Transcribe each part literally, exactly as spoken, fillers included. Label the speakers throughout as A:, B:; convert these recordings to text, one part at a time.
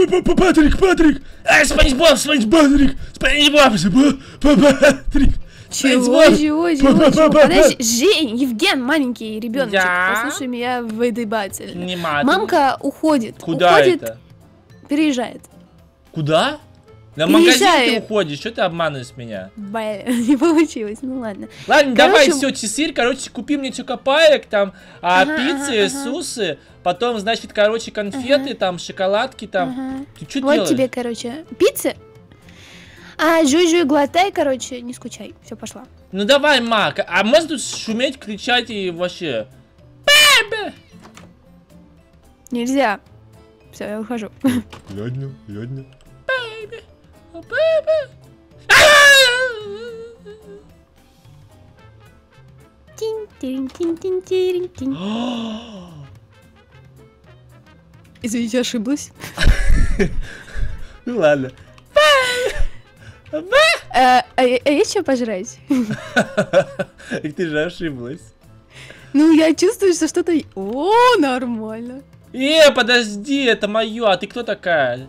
A: Патрик, Патрик! Эй, Спанч Боб, Спанч Патрик! Спанч Боб, Патрик!
B: Чего, чего, чего, чего? Подожди, Жень, Евген, маленький ребеночек, послушай меня внимательно. Мамка уходит.
A: Куда это?
B: Переезжает.
A: Куда? На магазин ты уходишь, что ты обманываешь меня?
B: Блин, не получилось, ну ладно.
A: Ладно, давай, все, чесырь, короче, купи мне чокопаек, там, а, пиццы, сусы, потом, значит, короче, конфеты, там, шоколадки, там. Ты что делаешь?
B: Вот тебе, короче, пиццы. А, жуй-жуй, глотай, короче, не скучай. Все, пошла.
A: Ну давай, Мак, а можно тут шуметь, кричать и вообще... Бэбэ!
B: Нельзя. Все, я ухожу.
A: Ладно, ладно. Бэбэ, бэбэ.
B: Тин-тин-тин-тин-тин-тин. Извините, ошиблась.
A: Ну ладно.
B: А, а, а есть что пожрать?
A: Ты же ошиблась.
B: Ну, я чувствую, что что-то... О, нормально.
A: Э, подожди, это мое. А ты кто такая?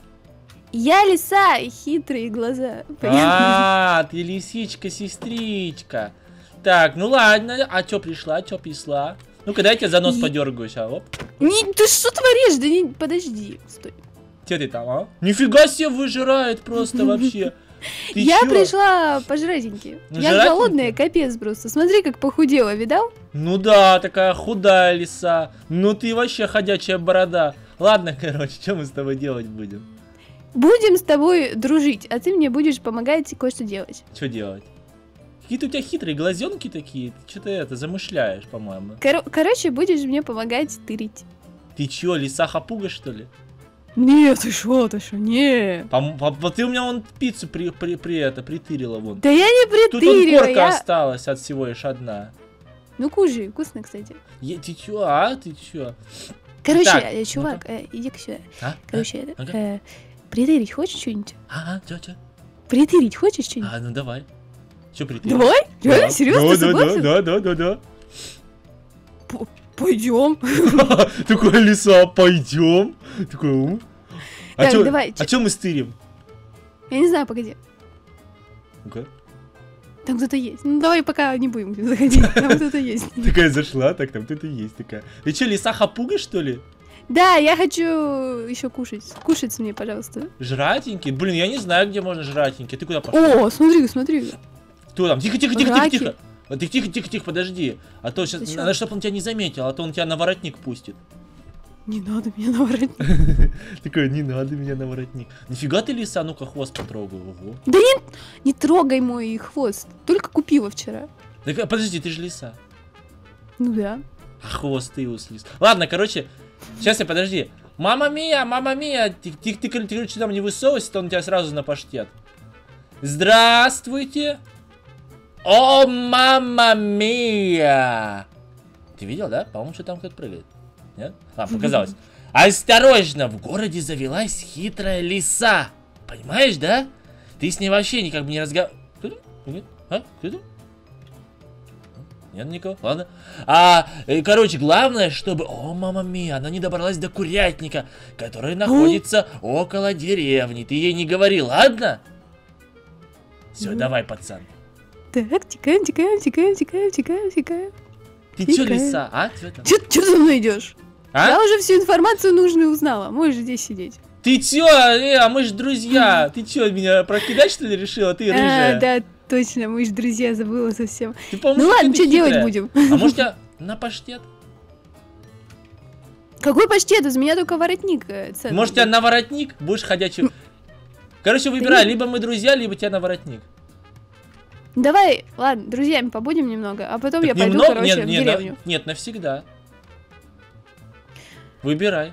B: Я лиса, и хитрые глаза.
A: А, ты лисичка-сестричка. Так, ну ладно. А чё пришла, чё пришла? Ну-ка, дай я тебя за нос подергаю сейчас. Оп.
B: Не, ты что творишь? Да не, подожди, стой.
A: Где ты там, а? Нифига себе выжирает просто вообще. Ты
B: я
A: чё?
B: пришла пожратеньки. Ну, я голодная, капец просто. Смотри, как похудела, видал?
A: Ну да, такая худая лиса. Ну ты вообще ходячая борода. Ладно, короче, что мы с тобой делать будем?
B: Будем с тобой дружить, а ты мне будешь помогать кое-что делать.
A: Что делать? Какие-то у тебя хитрые глазенки такие. Ты что-то это замышляешь, по-моему.
B: Кор короче, будешь мне помогать тырить.
A: Ты чё, лиса-хапуга, что ли?
B: Нет, ты шо, ты шо, не.
A: Вот ты у меня вон пиццу при, при, при это, притырила вон.
B: Да я не притырила.
A: Тут вон корка
B: я...
A: осталась от всего лишь одна.
B: Ну кушай, вкусно, кстати.
A: Е, ты чё, а? Ты чё?
B: Короче,
A: так,
B: э, чувак,
A: ну
B: э, иди-ка сюда.
A: А?
B: Короче,
A: а? Ага.
B: э, притырить хочешь что-нибудь?
A: Ага, чё, чё?
B: Притырить хочешь что-нибудь?
A: А, ну давай. Чё притырить?
B: Давай? Реально?
A: Да.
B: Серьезно?
A: Да,
B: Согласен?
A: да, да, да, да, да.
B: Пойдем.
A: Такой лиса, пойдем. Такой, а
B: Так,
A: чё,
B: давай.
A: а чё мы стырим?
B: Я не знаю, погоди.
A: Ну-ка.
B: Там кто-то есть. Ну давай пока не будем заходить. Там кто-то есть.
A: Такая зашла, так там кто-то есть такая. Ты чё, лиса-хапуга, что ли?
B: Да, я хочу еще кушать. Кушать мне, пожалуйста.
A: Жратенький? Блин, я не знаю, где можно жратенький. Ты куда пошел?
B: О, смотри, смотри.
A: Кто там? Тихо, тихо, тихо,
B: Раки.
A: тихо, тихо. А ты тихо, тихо, тихо, подожди. А то сейчас надо, чтобы он тебя не заметил, а то он тебя на воротник пустит.
B: Не надо меня на воротник.
A: Такой, не надо меня на воротник. Нифига ты лиса, ну-ка хвост потрогай. Ого.
B: Да не, не трогай мой хвост. Только купила вчера.
A: Так, подожди, ты же лиса.
B: Ну да.
A: А хвост ты услис. Ладно, короче, сейчас я, подожди. Мама мия, мама мия. Ты, ты, ты, ты, короче, там не высовывайся, то он тебя сразу на паштет. Здравствуйте. О, мама мия. Ты видел, да? По-моему, что там кто-то прыгает. Нет? А, показалось. Осторожно, в городе завелась хитрая лиса. Понимаешь, да? Ты с ней вообще никак бы не разговариваешь. Кто там? Нет? А? Кто там? Нет никого? Ладно. А, короче, главное, чтобы... О, мама мия, она не добралась до курятника, который находится около деревни. Ты ей не говори, ладно? Все, давай, пацан.
B: Так, тикаем, тикаем, тикаем, тикаем, тикаем, тикаем.
A: Ты чё, лиса, а?
B: Чё ты за мной идешь?
A: А?
B: Я уже всю информацию нужную узнала. Можешь здесь сидеть.
A: Ты чё? Э, а мы ж друзья. Ты чё, меня прокидать, что ли, решила? Ты рыжая.
B: А, да, точно, мы ж друзья, забыла совсем.
A: Ты,
B: ну ладно, что делать будем?
A: А может я на паштет?
B: Какой паштет? Из меня только воротник ценный.
A: Может я на воротник? Будешь ходячий... Короче, выбирай, либо мы друзья, либо тебя на воротник.
B: Давай, ладно, друзьями побудем немного, а потом так я пойду,
A: немного?
B: короче,
A: нет,
B: в
A: нет,
B: деревню.
A: На... Нет, навсегда. Выбирай.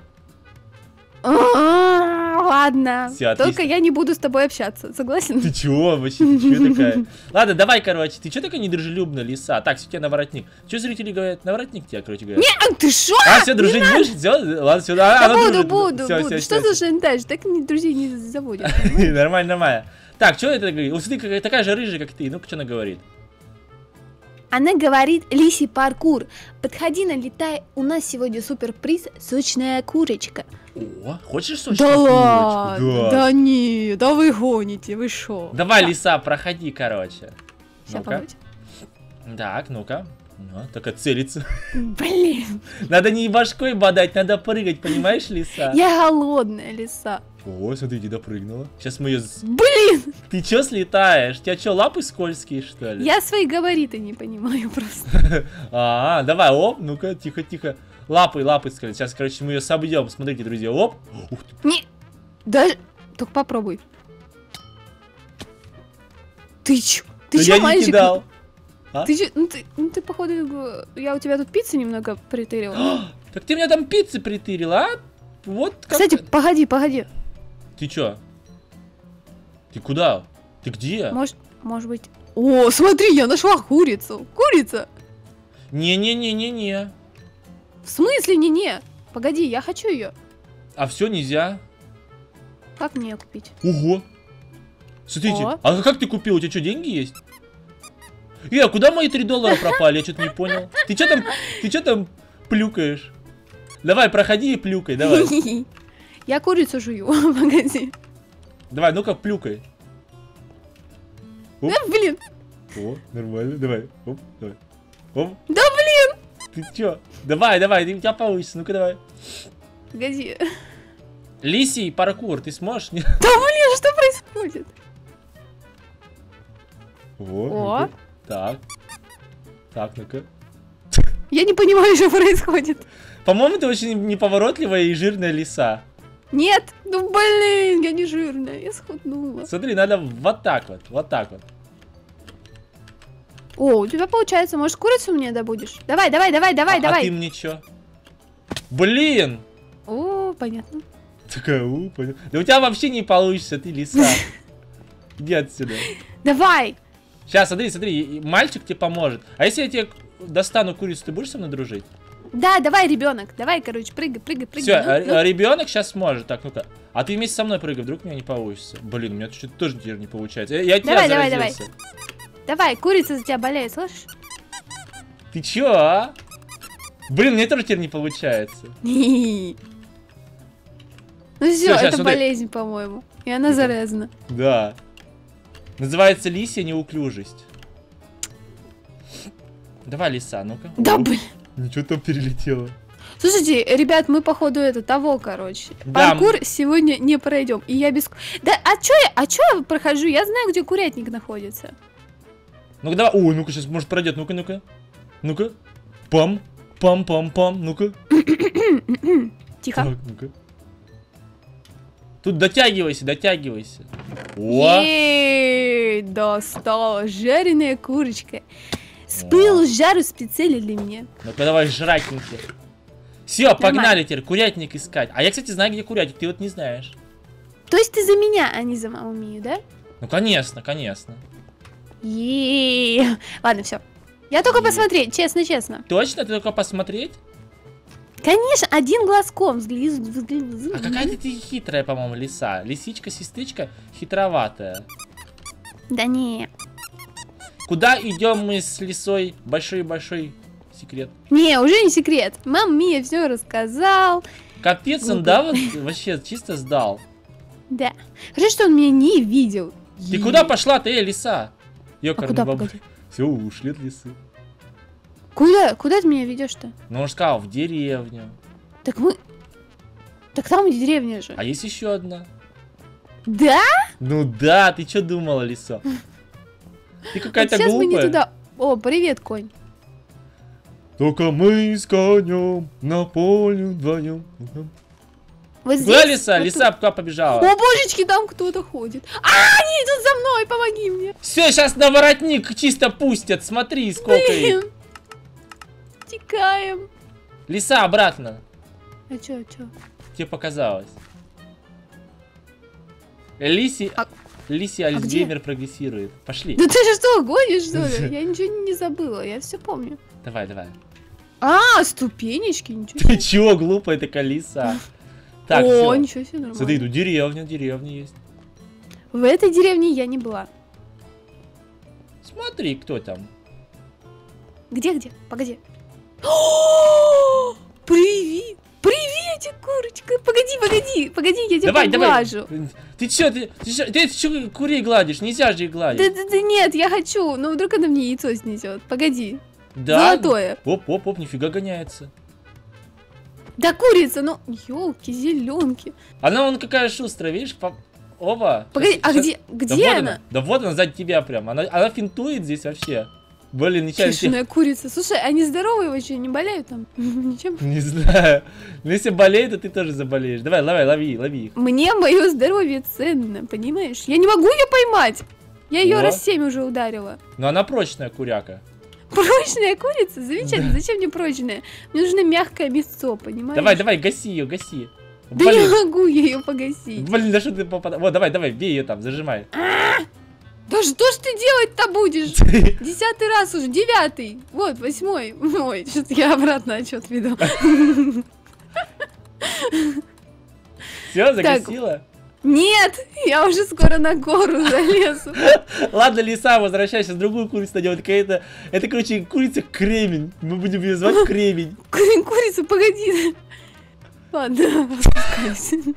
B: Ладно,
A: Всё,
B: только я не буду с тобой общаться, согласен?
A: Ты чё вообще, ты чё такая? Ладно, давай, короче, ты чё такая недружелюбная, лиса? Так, все, тебя на воротник. Чё зрители говорят? На воротник тебя, короче, говорят.
B: Нет, ты шо?
A: А, все, дружить будешь? Все, ладно, сюда.
B: Да буду, буду, буду. Что за шантаж? Так друзей не заводят.
A: Нормально, нормально. Так, что это говорит? Смотри, такая же рыжая, как ты. Ну-ка, что она говорит?
B: Она говорит: лисий паркур, подходи, налетай, у нас сегодня суперприз, сочная курочка.
A: О, хочешь сочную
B: Да
A: курочку?
B: ладно, да не, да вы гоните, вы шо?
A: Давай, лиса, проходи, короче.
B: Сейчас,
A: Ну-ка.
B: погодь.
A: Так, ну-ка. Ну, только целиться.
B: Блин,
A: Надо не башкой бодать, надо прыгать, понимаешь, лиса?
B: я голодная лиса.
A: О, смотрите, допрыгнула. Сейчас мы ее...
B: Блин,
A: Ты чё слетаешь? У тебя что, лапы скользкие, что ли?
B: я свои габариты не понимаю просто.
A: А, давай, оп, ну-ка, тихо-тихо. Лапы, лапы скользят. Сейчас, короче, мы ее собьем. Смотрите, друзья, оп. Ух ты.
B: Не, да, только попробуй. Ты чё? Ты
A: Да
B: чё,
A: я не
B: мальчик?
A: кидал. А?
B: Ты чё? Ну ты, ну ты походу, я у тебя тут пиццы немного притырила.
A: Так ты меня там пиццы притырила, а? Вот как...
B: Кстати, погоди, погоди.
A: Ты чё? Ты куда? Ты где?
B: Может, может быть... О, смотри, я нашла курицу. Курица.
A: Не-не-не-не-не.
B: В смысле не-не? Погоди, я хочу ее.
A: А все нельзя.
B: Как мне ее купить?
A: Ого. Смотрите,
B: О.
A: а как ты купил? У тебя что, деньги есть? Э, а куда мои три доллара пропали? Я что-то не понял. Ты что там, ты что там плюкаешь? Давай, проходи и плюкай, давай.
B: Я курицу жую, погоди.
A: Давай, ну-ка, плюкай. Оп.
B: Да, блин.
A: О, нормально, давай. Оп, давай. Оп.
B: Да, блин.
A: Ты чё? Давай, давай, у тебя получится, ну-ка давай.
B: Погоди.
A: Лисий паркур, ты сможешь?
B: Да, блин, что происходит?
A: О,
B: О.
A: ну-ка. Так. Так, ну-ка.
B: Я не понимаю, что происходит.
A: По-моему, ты очень неповоротливая и жирная лиса.
B: Нет, ну блин, я не жирная, я схуднула.
A: Смотри, надо вот так вот, вот так вот.
B: О, у тебя получается, может, курицу мне добудешь? Давай, давай, давай, давай,
A: а,
B: давай.
A: А ты мне чё? Блин!
B: О, понятно.
A: Такая, у, понятно. Да у тебя вообще не получится, ты лиса. Иди отсюда.
B: Давай.
A: Сейчас, смотри, смотри, мальчик тебе поможет. А если я тебе достану курицу, ты будешь со мной дружить?
B: Да, давай, ребенок. Давай, короче, прыгай, прыгай, прыгай.
A: Все,
B: Ну, ну.
A: ребенок сейчас сможет. Так, ну-ка. А ты вместе со мной прыгай, вдруг у меня не получится. Блин, у меня что-то тоже теперь не получается. Я, я
B: Давай,
A: тебя
B: давай,
A: заразился.
B: Давай, курица за тебя болеет, слышишь?
A: Ты чё, а? Блин, мне тоже теперь не получается.
B: Ну все,
A: щас,
B: это
A: смотри.
B: болезнь, по-моему. И она заразна.
A: Да. Называется лисья неуклюжесть. Давай, лиса, ну-ка.
B: Да,
A: О,
B: блин.
A: ничего там перелетело.
B: Слушайте, ребят, мы походу это того, короче.
A: Да.
B: Паркур сегодня не пройдем. И я без... Да, а чё я, а чё я прохожу? Я знаю, где курятник находится.
A: Ну-ка, давай. Ой, ну-ка, сейчас, может, пройдет. Ну-ка, ну-ка. Ну-ка. Пам. Пам-пам-пам. Ну-ка.
B: Тихо.
A: Так, ну-ка. Тут дотягивайся, дотягивайся. О!
B: Ей, достала жареная курочка. С пылу с жару специально для меня.
A: Ну-ка, давай жратненький. Все, погнали теперь курятник искать. А я, кстати, знаю, где курятник, ты вот не знаешь.
B: То есть ты за меня, а не за Маумию, да?
A: Ну, конечно, конечно.
B: Еее. Ладно, все. Я только
A: Е.
B: посмотреть, честно-честно.
A: Точно? Ты только посмотреть?
B: Конечно, один глазком взгляни. взгляни.
A: А какая-то ты хитрая, по-моему, лиса. Лисичка-сестричка хитроватая.
B: Да не.
A: Куда идем мы с лисой? Большой-большой секрет.
B: Не, уже не секрет. Мам Мия все рассказал.
A: Капец, он,
B: Ну,
A: да, вот вообще чисто сдал.
B: Да. Хорошо, что он меня не видел.
A: Ты куда пошла ты, лиса?
B: А куда, погоди?
A: Все, ушли от лисы.
B: Куда? Куда ты меня ведешь-то?
A: Ну, он же сказал, в деревню.
B: Так мы... Так там деревня же.
A: А есть еще одна.
B: Да?
A: Ну да, ты что думала, лиса? Ты какая-то
B: Вот сейчас мы не
A: глупая.
B: туда. О, привет, конь.
A: Только мы с конем на поле вдвоем.
B: Вот здесь.
A: Куда лиса?
B: вот
A: Лиса пока побежала.
B: тут. О, божечки, там кто-то ходит. А, они идут за мной, помоги мне.
A: Все, сейчас на воротник чисто пустят. Смотри, сколько их.
B: Блин. Текаем.
A: Лиса, обратно.
B: А чё, чё?
A: Тебе показалось. Лиси...
B: А-
A: Лиси
B: где?
A: Альцгеймер прогрессирует. Пошли.
B: Да ты же что, гонишь, что ли? Я ничего не забыла, я все помню.
A: Давай, давай.
B: А, ступенечки, ничего
A: Ты
B: себе.
A: чего, глупая такая лиса? Так,
B: О,
A: все.
B: ничего себе, нормально.
A: Смотри, тут деревня, деревня есть.
B: В этой деревне я не была.
A: Смотри, кто там.
B: Где, где? Погоди. О, привет! Приветик, курочка. Погоди, погоди, погоди, я тебя
A: давай,
B: поглажу.
A: Давай. Ты чё, ты, ты чё, ты чё курей гладишь? Нельзя же их гладить.
B: Да, да, да нет, я хочу. Но вдруг она мне яйцо снесет. Погоди.
A: Да?
B: Золотое.
A: Оп, оп, оп, нифига гоняется.
B: Да курица, ну, елки, зеленки.
A: Она вон какая шустрая, видишь? По... Оба.
B: Погоди,
A: сейчас,
B: а
A: сейчас...
B: где, где
A: да вот
B: она?
A: она? Да вот она сзади тебя прям. Она, она финтует здесь вообще. Блин, ничего.
B: Бешеная курица. Слушай, они здоровые вообще, не болеют там? Ничем?
A: Не знаю. Но если болеет, то ты тоже заболеешь. Давай, давай, лови, лови их.
B: Мне мое здоровье ценно, понимаешь? Я не могу ее поймать. Я ее
A: О.
B: раз семь уже ударила.
A: Но она прочная куряка.
B: Прочная курица? Замечательно. Да. Зачем мне прочная? Мне нужно мягкое мясо, понимаешь?
A: Давай, давай, гаси ее, гаси.
B: Да Блин. не могу я ее погасить.
A: Блин, да что ты попадаешь? Вот, давай, давай, бей ее там, зажимай.
B: Да что ж ты делать-то будешь? Десятый раз уже, девятый. Вот, восьмой. Ой, что-то я обратно отчет веду.
A: Все, загасила?
B: Нет, я уже скоро на гору залезу.
A: Ладно, лиса, возвращайся, другую курицу найдем. Это какая-то, это, короче, курица кремень. Мы будем ее звать кремень.
B: Курица, погоди. Ладно, спускайся.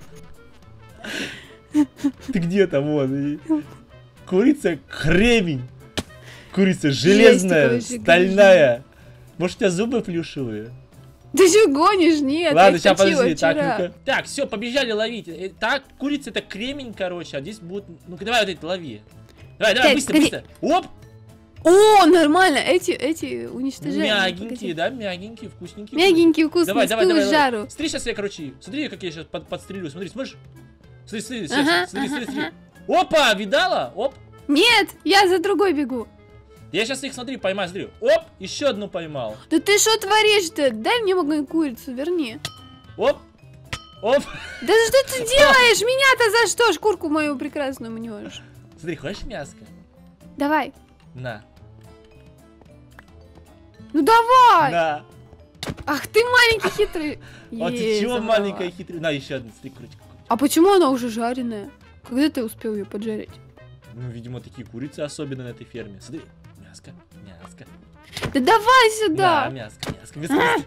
A: Ты где там, вон? Курица кремень. Курица железная,
B: Есть,
A: стальная. Может, у тебя зубы плюшевые?
B: Ты что гонишь? Нет,
A: ладно,
B: я
A: сейчас подожди.
B: вчера.
A: Так, ну так, все, побежали ловить. Так, курица это кремень, короче, а здесь будет. Ну-ка, давай вот это лови. Давай, давай,
B: так,
A: быстро,
B: погоди.
A: быстро. Оп!
B: О, нормально. Эти, эти уничтожаем.
A: Мягенькие, да, мягенькие, вкусненькие.
B: Мягенькие, вкусные,
A: давай, давай, давай, давай.
B: жару.
A: Смотри, сейчас я, короче, смотри, как я сейчас под, подстрелю. Смотри, смотришь? Смотри, смотри, сейчас,
B: Ага,
A: смотри,
B: ага,
A: смотри, смотри.
B: ага.
A: Опа, видала? Оп.
B: Нет, я за другой бегу.
A: Я сейчас их, смотри, поймаю, смотри. Оп, еще одну поймал.
B: Да ты что творишь-то? Дай мне мою курицу, верни.
A: Оп, оп.
B: Да что ты делаешь? Меня-то за что? Шкурку мою прекрасную мнешь.
A: Смотри, хочешь мяско?
B: Давай.
A: На.
B: Ну давай.
A: На.
B: Ах ты маленький хитрый.
A: А ты чего маленькая хитрая? На, еще одну, смотри, курочка.
B: А почему она уже жареная? Когда ты успел ее поджарить?
A: Ну, видимо, такие курицы особенно на этой ферме. Смотри, мяско, мяско.
B: Да давай сюда.
A: На, мяско, мяско, мяско. мяско.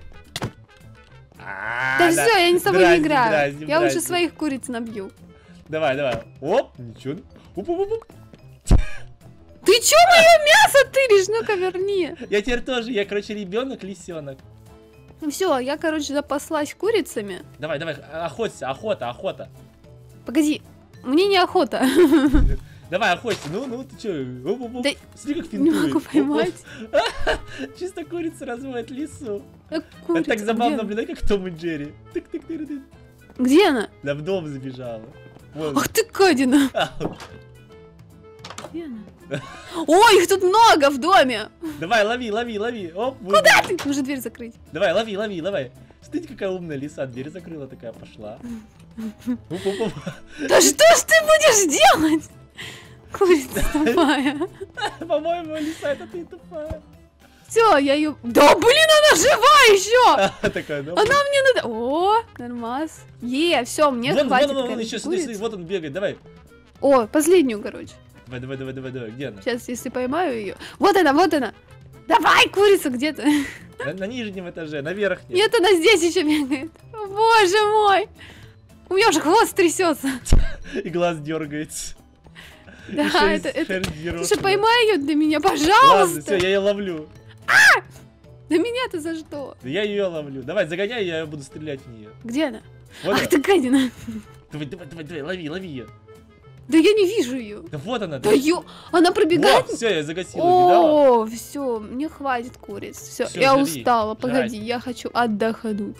A: А,
B: Да все, я не с тобой не
A: дразним,
B: играю.
A: дразним,
B: Я уже
A: дразним.
B: своих куриц набью.
A: Давай, давай. Оп, ничего. Оп, оп, оп, оп.
B: Ты чё мое мясо тыришь? Ну-ка верни.
A: Я теперь тоже, я, короче, ребенок, лисенок.
B: Все, я, короче, запаслась курицами.
A: Давай, давай, охоться, охота, охота.
B: Погоди, мне не охота.
A: Давай, охоться. Ну, ну, ты чё? Оп, оп, оп.
B: Да
A: Смотри, как
B: не
A: финтует.
B: могу поймать.
A: Оп, оп. Чисто курица разводит лису.
B: Как
A: Это
B: курица,
A: так забавно,
B: где?
A: наблюдай, как Том и Джерри. Тык-тык-тык-тык.
B: Где она?
A: Да в дом забежала. Вон.
B: Ах ты, Кадина.
A: А,
B: Где она? Ой, их тут много в доме.
A: давай, лови, лови, лови. Оп,
B: Куда ты? Нужно дверь закрыть.
A: Давай, лови, лови, давай. Смотрите, какая умная лиса. Дверь закрыла, такая пошла. Оп, оп, оп.
B: Да что ж ты будешь делать? Курица тупая.
A: По-моему, лиса, это ты тупая.
B: Все, я ее... Да блин, она жива еще!
A: А, такая, да.
B: Она мне надо... О, нормас. Е, все, мне
A: Вон,
B: хватит.
A: вон, вон, вон,
B: короче,
A: еще, смотри, смотри,
B: куриц.
A: вот он бегает, давай.
B: О, последнюю, короче.
A: Давай, давай, давай, давай, давай, где она?
B: Сейчас, если поймаю ее. Вот она, вот она. Давай, курица, где ты?
A: На, на нижнем этаже, на верхнем.
B: Нет, она здесь еще бегает. О, боже мой. У меня уже хвост трясется.
A: И глаз дергается.
B: Да,
A: Еще
B: это...
A: и
B: это...
A: шерсть
B: Слушай,
A: ерошена.
B: поймай ее для меня,
A: Ладно,
B: пожалуйста.
A: все, я ее ловлю.
B: Да меня-то за что?
A: Да я ее ловлю. Давай, загоняй, я буду стрелять в нее.
B: Где она?
A: Вот
B: Ах
A: она.
B: ты, гадина.
A: Давай, давай, давай, давай, лови, лови ее.
B: Да я не вижу ее.
A: Да вот она.
B: Да ё... Она пробегает.
A: все, я загасила, видала?
B: О, все, мне хватит куриц. Все,
A: Всё,
B: я
A: жри,
B: устала. Погоди,
A: жрать.
B: я хочу отдохнуть.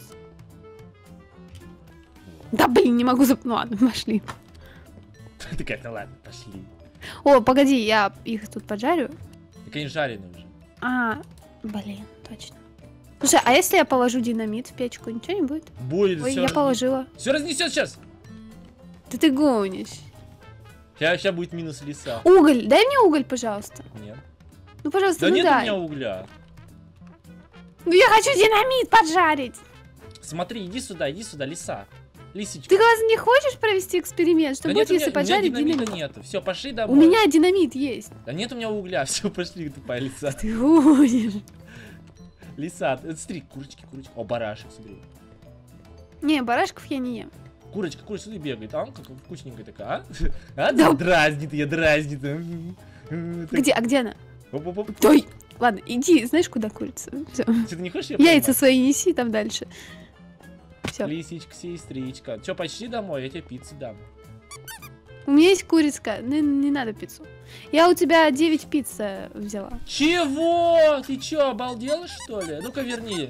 B: Да блин, не могу зап... Ну ладно, пошли.
A: Такая, ну ладно, пошли.
B: О, погоди, я их тут поджарю.
A: Так они жареные уже.
B: А, блин, точно. Слушай, а если я положу динамит в печку, ничего не будет?
A: Будет,
B: Ой,
A: все
B: я положила.
A: Все разнесет сейчас.
B: Да ты гонишь.
A: Сейчас, сейчас будет минус лиса.
B: Уголь, дай мне уголь, пожалуйста.
A: Нет.
B: Ну, пожалуйста,
A: Да
B: ну
A: нет у
B: дай.
A: меня угля.
B: Ну, я хочу динамит поджарить.
A: Смотри, иди сюда, иди сюда, лиса. Лисичка.
B: Ты, глаз, не хочешь провести эксперимент? Что
A: Да
B: будет,
A: нет, у
B: если
A: меня- у меня
B: поджарить
A: динамита
B: динамит?
A: нету. Все, пошли
B: У
A: домой.
B: меня динамит есть.
A: Да нет у меня угля. Все, пошли, тупая лиса.
B: Ты гонишь.
A: Лиса, э, смотри, курочки, курочки. О, барашек, смотри.
B: Не, барашков я не ем.
A: Курочка, курочка, смотри, бегает. А он как вкусненькая такая, а? А, да. Дразнит ее, дразнит.
B: Где, а где она?
A: Оп-оп-оп.
B: Ой, ладно, иди, знаешь, куда курица? Все.
A: Ты не хочешь ее
B: Яйца свои неси там дальше. Все.
A: Лисичка, сестричка. Че, почти домой? Я тебе пиццу дам.
B: У меня есть курицка, не, не надо пиццу. Я у тебя девять пиц взяла.
A: Чего? Ты че, обалдела, что ли? Ну-ка, верни.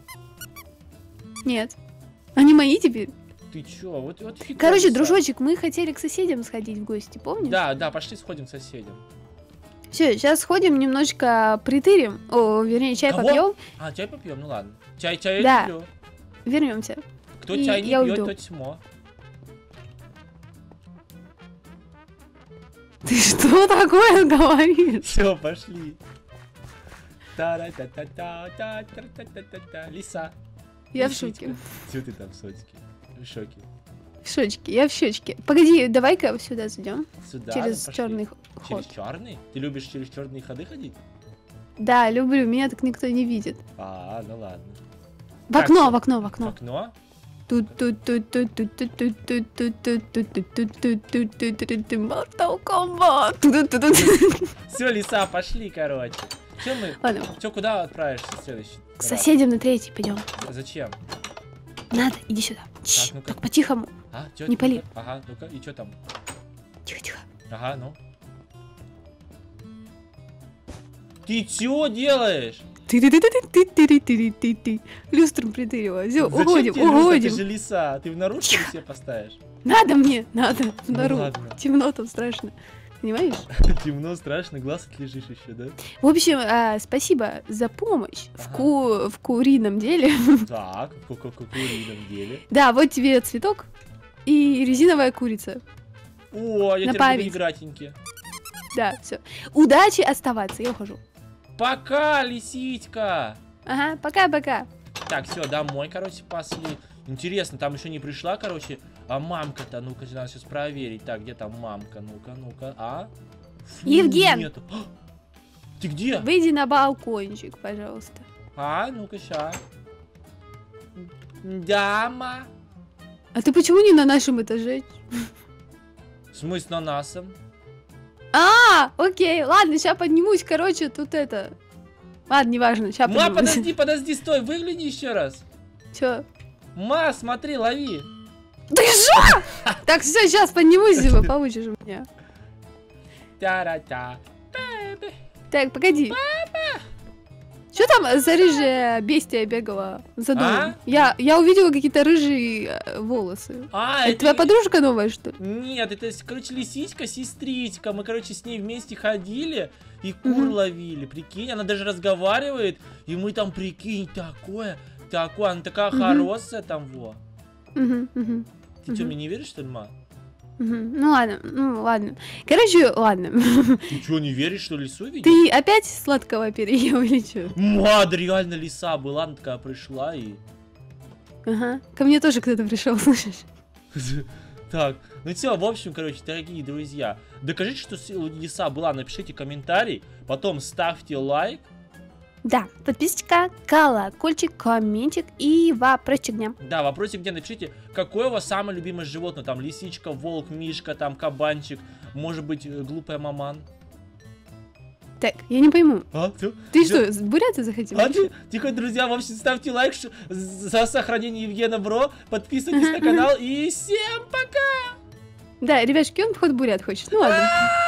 B: Нет. Они мои теперь.
A: Ты чё? Вот, вот фиг.
B: Короче, дружочек, мы хотели к соседям сходить в гости, помнишь?
A: Да, да, пошли сходим к соседям.
B: Все, сейчас сходим, немножечко притырим. О, вернее, чай
A: Кого?
B: попьем.
A: А, чай попьем, ну ладно. Чай, чай
B: Да.
A: я люблю.
B: Вернемся.
A: Кто
B: И
A: чай не
B: я
A: пьет,
B: уйду.
A: тот тьмо.
B: Ты что такое говоришь?
A: Все, пошли. Та-ра-та-та-та-та-та-та-та-та. Лиса.
B: Я в
A: Лисичка.
B: шоке.
A: Чё ты там в шоке? В шоке.
B: В щечке, я в щечке. Погоди, давай-ка сюда зайдем.
A: Сюда.
B: Через
A: ну, пошли.
B: черный ход.
A: Через черный? Ты любишь через черные ходы ходить?
B: Да, люблю, меня так никто не видит.
A: А, ну ладно.
B: В
A: Так,
B: окно,
A: всё.
B: в окно, в
A: В
B: окно.
A: окно?
B: Mortal Kombat.
A: Все, лиса, пошли, короче. Че мы?
B: Ладно,
A: Че, куда отправишься следующий?
B: к соседям на третий пойдем.
A: Зачем?
B: Надо, иди сюда. Чш,
A: ну-ка.
B: так по-тихому.
A: А, чё,
B: Не пали.
A: Ага, ну-ка, и что там?
B: Тихо-тихо.
A: Ага, ну. Ты чё делаешь?
B: Ты-ты-ты-ты-ты-ты-ты-ты-ты. Люстром притырила. Все,
A: Зачем
B: уходим,
A: тебе люстра?
B: уходим.
A: Ты же лиса. Ты в наружку себе поставишь?
B: Надо мне, надо. В
A: Ну
B: нору.
A: ладно.
B: Темно там страшно. Понимаешь?
A: Темно, страшно, глаз отлежишь еще, да?
B: В общем, а, спасибо за помощь в,
A: Ага.
B: ку в курином деле.
A: Так, в курином деле.
B: Да, вот тебе цветок и резиновая курица.
A: О, я
B: На
A: теперь буду
B: память.
A: игратеньки.
B: Да, все. Удачи оставаться, я ухожу.
A: Пока, лисичка!
B: Ага, пока-пока.
A: Так, все, домой, короче, пошли. Интересно, там еще не пришла, короче, а мамка-то, ну-ка, надо сейчас проверить. Так, где там мамка? Ну-ка, ну-ка, а? Фу,
B: Евген!
A: нету. А, ты где?
B: Выйди на балкончик, пожалуйста.
A: А, ну-ка, ща. Дама.
B: А ты почему не на нашем этаже?
A: В смысле, на насом?
B: А, окей, ладно, сейчас поднимусь, короче, тут это... Ладно, неважно, сейчас
A: Ма,
B: поднимусь.
A: подожди, подожди, стой, выгляни еще раз.
B: Чё?
A: Ма, смотри, лови.
B: Ты что? Так, все, сейчас поднимусь, Зима, получишь у меня.
A: Та-ра-та.
B: Так, погоди. Что там за рыжая бестия бегала за домом?
A: А?
B: Я, я увидела какие-то рыжие э, волосы.
A: А,
B: Это твоя подружка новая, что ли?
A: Нет, это, короче, лисичка, сестричка. Мы, короче, с ней вместе ходили и кур
B: Мгм.
A: ловили. Прикинь, она даже разговаривает. И мы там, прикинь, такое, такое. Она такая
B: Мгм.
A: хорошая там, во.
B: Мгм, мгм,
A: Ты что,
B: Мгм.
A: мне не веришь, что ли, ма?
B: мгм. Ну ладно, ну ладно. Короче, ладно.
A: Ты что, не веришь, что лису видишь?
B: Ты опять сладкого переел или что?
A: Ма, да реально лиса была, она такая пришла и...
B: Ага. Ко мне тоже кто-то пришел, слышишь?
A: Так, ну все, в общем, короче, дорогие друзья, докажите, что с- лиса была, напишите комментарий, потом ставьте лайк.
B: Да, подписочка, колокольчик, комментик и вопросик дня.
A: Да, вопросик где напишите, какое у вас самое любимое животное, там лисичка, волк, мишка, там кабанчик, может быть, э, глупая маман.
B: Так, я не пойму.
A: А, ты,
B: Ты что, с буряты захотел?
A: А, ты, тихо, друзья, в общем, ставьте лайк ш- за сохранение Евгена Бро, подписывайтесь на канал и всем пока!
B: Да, ребятушки, он походу бурят хочет. Ну ладно.